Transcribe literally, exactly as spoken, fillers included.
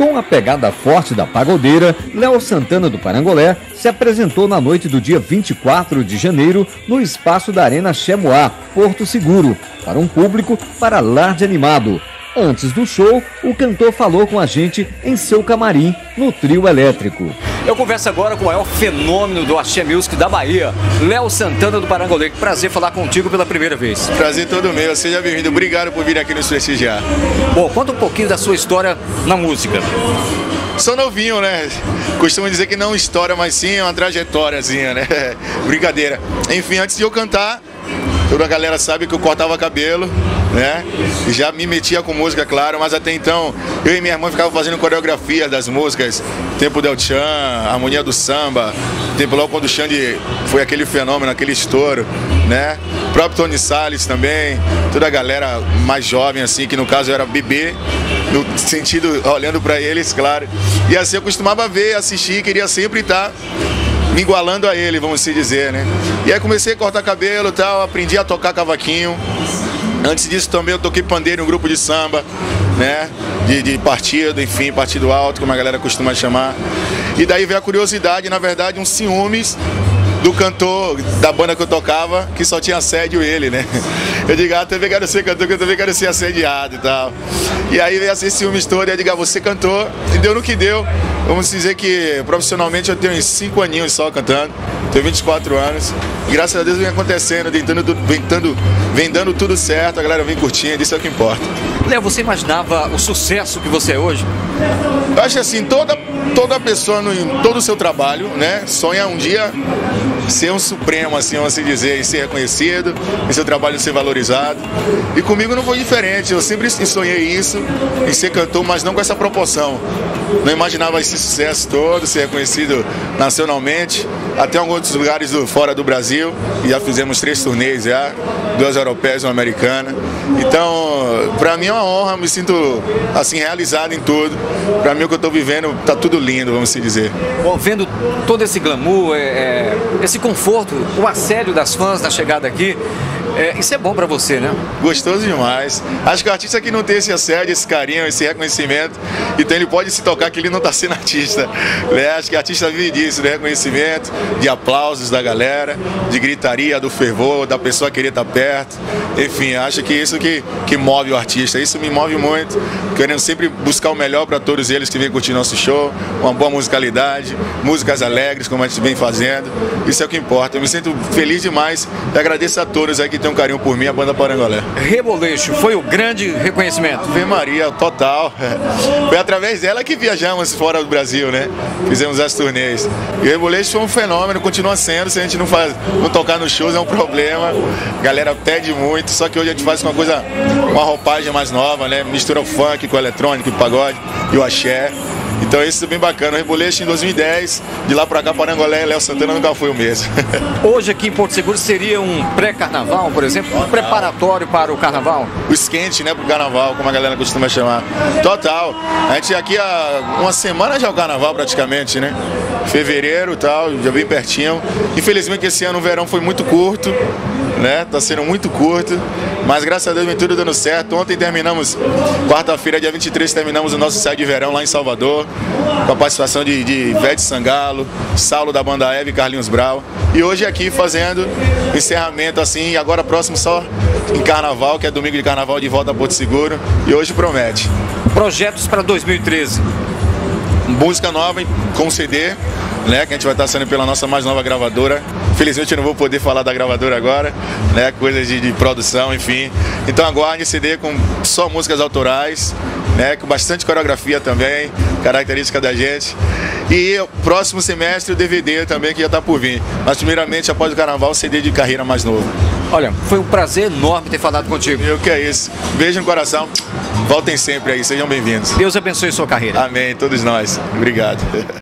Com a pegada forte da pagodeira, Léo Santana do Parangolé se apresentou na noite do dia vinte e quatro de janeiro no espaço da Arena Chemoá, Porto Seguro, para um público para lá de animado. Antes do show, o cantor falou com a gente em seu camarim, no trio elétrico. Eu converso agora com o maior fenômeno do Axé Music da Bahia, Léo Santana do Parangolé. Que prazer falar contigo pela primeira vez. Prazer todo meu, seja bem-vindo. Obrigado por vir aqui nos prestigiar. Bom, conta um pouquinho da sua história na música. Sou novinho, né? Costumo dizer que não história, mas sim uma trajetóriazinha, né? Brincadeira. Enfim, antes de eu cantar, toda a galera sabe que eu cortava cabelo, né? E já me metia com música, claro, mas até então eu e minha irmã ficavam fazendo coreografia das músicas, Tempo del Chan, Harmonia do Samba, tempo logo quando o Xande foi aquele fenômeno, aquele estouro, né? O próprio Tony Salles também, toda a galera mais jovem assim, que no caso eu era bebê, no sentido, olhando pra eles, claro. E assim eu costumava ver, assistir, queria sempre estar me igualando a ele, vamos se dizer, né? E aí comecei a cortar cabelo e tal, aprendi a tocar cavaquinho. Antes disso também eu toquei pandeiro em um grupo de samba, né? De, de partido, enfim, partido alto, como a galera costuma chamar. E daí veio a curiosidade, na verdade, uns ciúmes do cantor da banda que eu tocava, que só tinha assédio ele, né? Eu digo, ah, também quero ser cantor, que eu também quero ser assediado e tal. E aí veio esse ciúmes todo, e eu digo, ah, você cantou, e deu no que deu. Vamos dizer que profissionalmente eu tenho uns cinco aninhos só cantando, tenho vinte e quatro anos, e graças a Deus vem acontecendo, vem dando, vem, dando, vem dando tudo certo, a galera vem curtindo, isso é o que importa. Léo, você imaginava o sucesso que você é hoje? Eu acho assim, toda, toda pessoa no, em todo o seu trabalho, né, sonha um dia ser um supremo, assim, vamos assim dizer, e ser reconhecido, e seu trabalho ser valorizado. E comigo não foi diferente, eu sempre sonhei isso, em ser cantor, mas não com essa proporção. Não imaginava esse sucesso todo, ser reconhecido nacionalmente, até em alguns lugares do, fora do Brasil, e já fizemos três turnês já, duas europeias e uma americana. Então, pra mim é uma honra, me sinto assim realizado em tudo. Pra mim o que eu tô vivendo tá tudo lindo, vamos se dizer. Bom, vendo todo esse glamour, é, é, esse conforto, o assédio das fãs na chegada aqui, é, isso é bom pra você, né? Gostoso demais. Acho que o artista que não tem esse assédio, esse carinho, esse reconhecimento, então ele pode se tocar que ele não tá sendo artista, né? Acho que o artista vive disso, de reconhecimento, de aplausos da galera, de gritaria, do fervor, da pessoa querer estar perto. Enfim, acho que isso que, que move o artista, isso me move muito, querendo sempre buscar o melhor para todos eles que vêm curtir nosso show, uma boa musicalidade, músicas alegres, como a gente vem fazendo, isso é o que importa. Eu me sinto feliz demais e agradeço a todos aí que tem um carinho por mim, a banda Parangolé. Reboleixo foi o grande reconhecimento. Ave Maria, total. Foi através dela que viajamos fora do Brasil, né? Fizemos as turnês. E o Reboleixo foi um fenômeno, continua sendo, se a gente não, faz, não tocar nos shows é um problema. A galera pede muito, só que hoje a gente faz uma coisa, uma roupagem mais nova, né? Mistura o funk com o eletrônico, o pagode e o axé. Então isso é bem bacana. O Reboleixo em dois mil e dez, de lá pra cá, Parangolé e Léo Santana nunca foi o mesmo. Hoje aqui em Porto Seguro seria um pré-carnaval, por exemplo, um preparatório para o carnaval? O esquente, né, pro carnaval, como a galera costuma chamar. Total. A gente aqui há uma semana já é o carnaval praticamente, né? Fevereiro e tal, já bem pertinho. Infelizmente esse ano o verão foi muito curto, né? Tá sendo muito curto, mas graças a Deus vem tudo dando certo. Ontem terminamos, quarta-feira, dia vinte e três, terminamos o nosso ensaio de verão lá em Salvador, com a participação de, de Ivete Sangalo, Saulo da banda Eve e Carlinhos Brau. E hoje aqui fazendo encerramento assim, agora próximo só em carnaval, que é domingo de carnaval de volta a Porto Seguro. E hoje promete. Projetos para dois mil e treze? Música nova com C D, né, que a gente vai estar saindo pela nossa mais nova gravadora. Infelizmente eu não vou poder falar da gravadora agora, né, coisas de, de produção, enfim. Então aguarde C D com só músicas autorais, né, com bastante coreografia também, característica da gente. E o próximo semestre o D V D também, que já está por vir. Mas primeiramente, após o carnaval, o C D de carreira mais novo. Olha, foi um prazer enorme ter falado contigo. Eu que é isso. Beijo no coração. Voltem sempre aí, sejam bem-vindos. Deus abençoe sua carreira. Amém, todos nós. Obrigado.